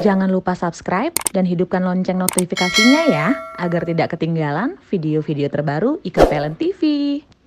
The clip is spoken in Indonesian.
Jangan lupa subscribe dan hidupkan lonceng notifikasinya ya, agar tidak ketinggalan video-video terbaru IKPLN TV.